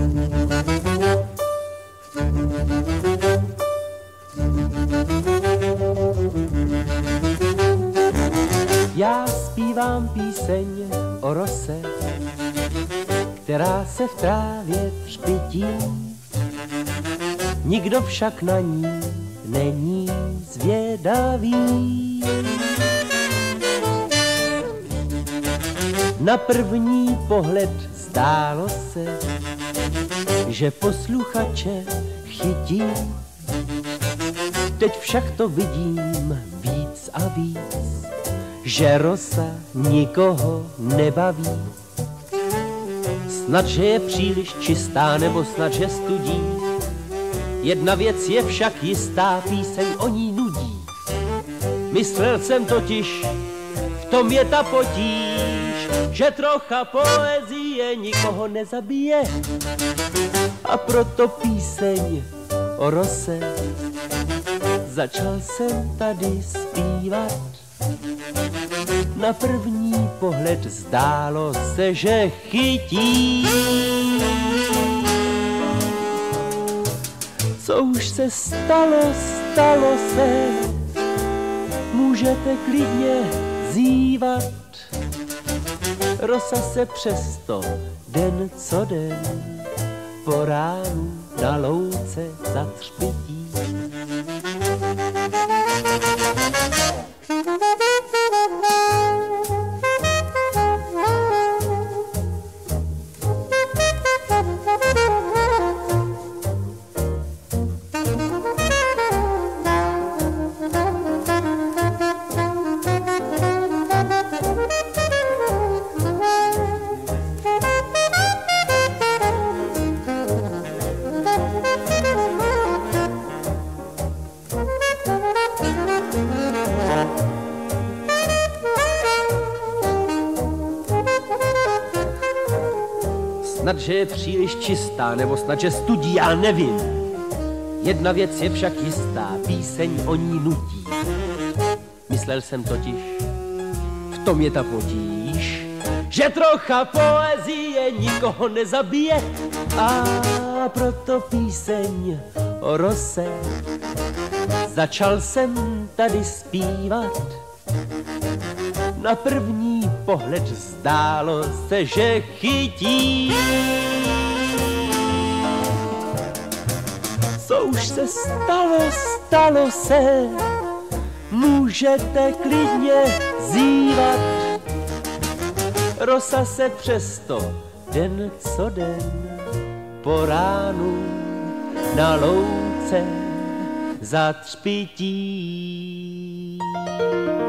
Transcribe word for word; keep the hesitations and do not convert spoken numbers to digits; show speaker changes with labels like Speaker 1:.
Speaker 1: Já zpívám píseň o rose, která se v trávě třpytí. Nikdo však na ní není zvědavý. Na první pohled zdálo se, že posluchače chytí. Teď však to vidím víc a víc, že rosa nikoho nebaví. Snad, že je příliš čistá, nebo snad, že studí. Jedna věc je však jistá, píseň o ní nudí. Myslel jsem totiž, v tom je ta potíž, že trocha poezie nikoho nezabije. A proto píseň o rose začal jsem tady zpívat. Na první pohled zdálo se, že chytí. Co už se stalo, stalo se, můžete klidně zívat. Rosa se přesto den co den po ránu na louce zatřpytí. Snad, že je příliš čistá, nebo snad, že studí, já nevím. Jedna věc je však jistá, píseň o ní nutí. Myslel jsem totiž, v tom je ta potíž, že trocha poezie nikoho nezabije. A proto píseň o rose začal jsem tady zpívat. Na první pohled zdálo se, že chytí. Co už se stalo, stalo se, můžete klidně zívat. Rosa se přesto den co den po ránu na louce zatřpytí.